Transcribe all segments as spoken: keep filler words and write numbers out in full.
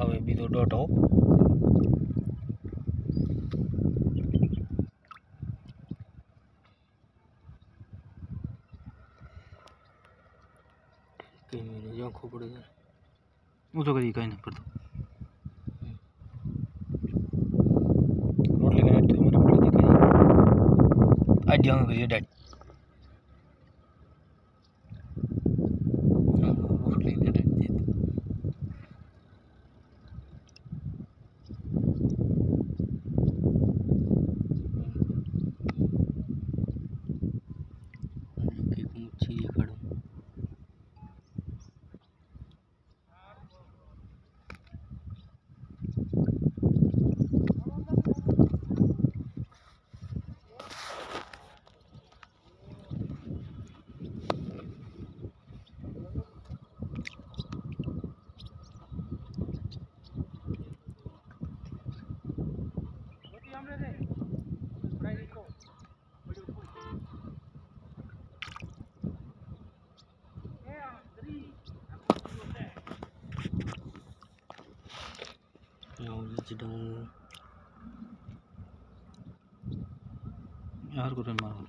હવે બીજો ડોટ હો કઈ મને જો ખોપડે હું તો કરી કઈ નહીં પડતો રોટલી કનેક્ટ થઈ મને રોટલી દેખાય આ જ્યાં કરીએ ડાટ રોટલી કનેક્ટ થઈ કે મુચ્છી ખડો sedang यार कुछ मारो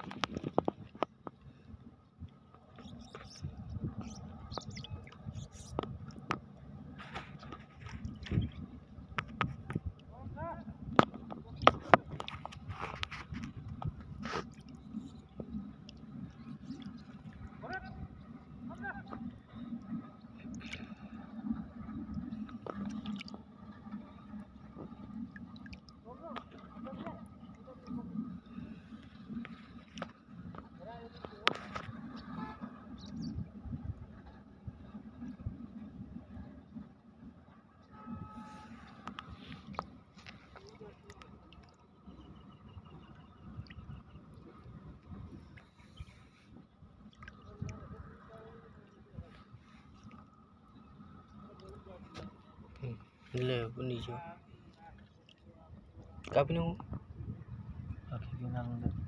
ले नीचे काफी ना हो आखिर के नाम